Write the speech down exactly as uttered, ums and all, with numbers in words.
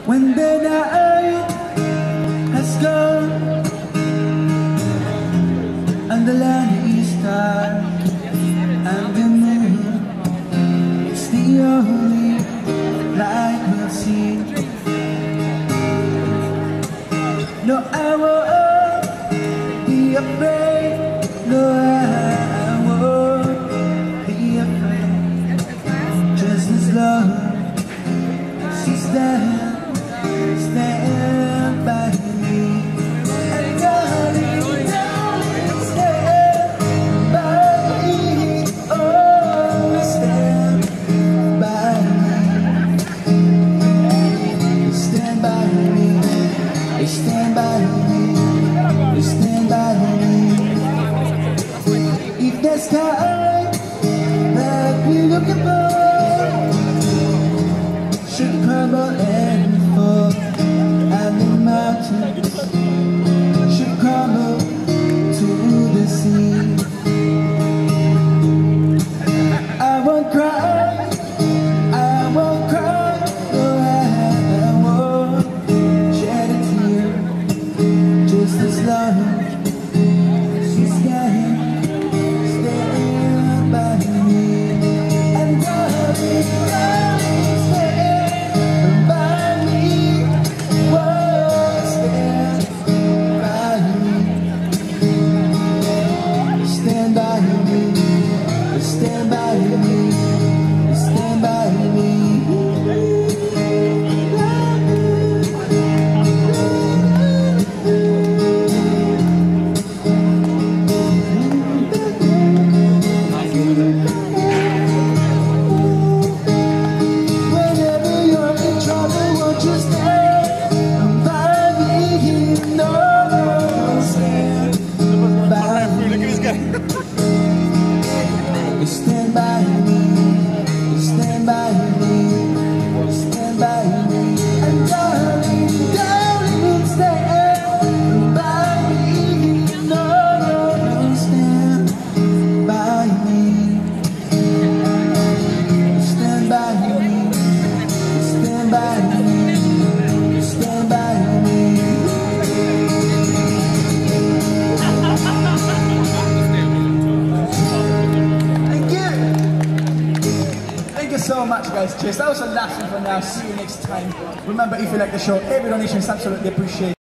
When the night has gone and the land is dark and the moon, it's the only light we'll see. No, I won't be afraid. No, I won't be afraid. Just as long as you stand Stand by me, and darling, darling, stand by me. Oh, stand by me, stand by me, stand by me, stand by me. If the sky that we're looking for should crumble and fall, and the mountains should crumble to the sea, I won't cry, I won't cry, no, I won't shed a tear. Just as long as you stand, stand by me, and darling, darling, stand by me. Whoa, stand by me, stand by me, stand by me, stand by me. Whenever you're in trouble, won't you stand by me? No, stand by me. Stand by me, stand by me, stand by me, and darling, darling, stand by me. No, no, no, stand by me, stand by me, stand by me, stand by me. Thank you so much, guys. Cheers. That was the last one for now. See you next time. Remember, if you like the show, every donation is absolutely appreciated.